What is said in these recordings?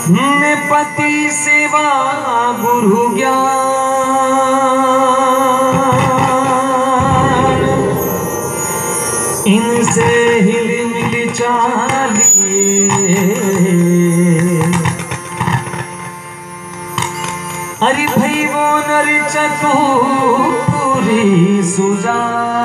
पति सेवा गुरु ज्ञान इनसे हिल मिल चालिए। अरे भाई वो नर चतुरी सुजा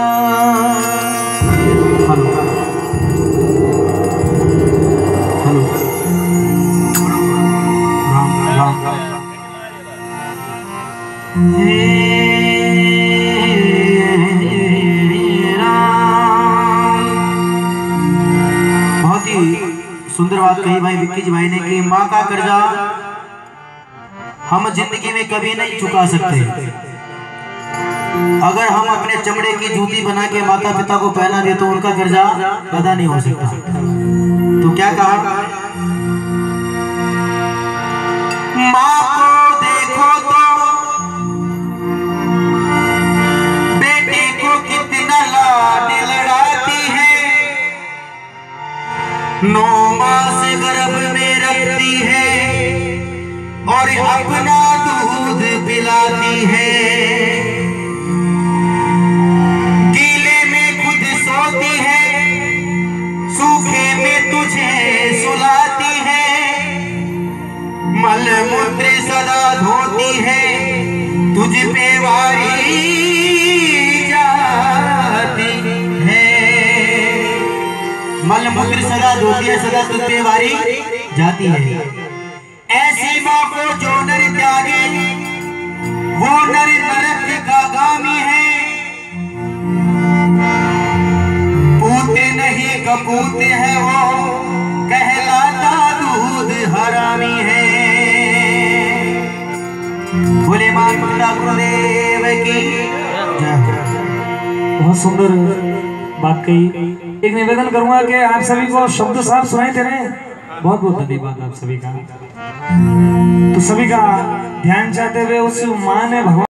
बहुत ही सुंदर बात कही भाई विक्की जी भाई ने कि माँ का कर्जा हम जिंदगी में कभी नहीं चुका सकते। अगर हम अपने चमड़े की जूती बना के माता पिता को पहना दे तो उनका कर्जा अदा नहीं हो सकता। तो क्या कहा, माँ को देखो तो बेटे को कितना लाड लड़ाती है, 9 मास गर्भ में रखती है और अपना दूध पिलाती है। गीले में खुद सोती है, सूखे में तुझे सुलाती है, मल मूत्र सदा धोती है, तुझ पे वारी जाती है। मल मूत्र सदा धोती है, सदा तुझ पे वारी जाती है। ऐसी माँ को जो नर त्यागे वो नर नरक का गामी है। पूत नहीं कपूत है वो, कहलाता दूध हरामी है। बोले माता गुरुदेव की जय। बहुत सुंदर बात कही। एक निवेदन करूंगा कि आप सभी को शब्द साफ सुनाई दे रहे हैं। बहुत बहुत धन्यवाद आप सभी का। तो सभी का ध्यान चाहते हुए उस मां ने भगवान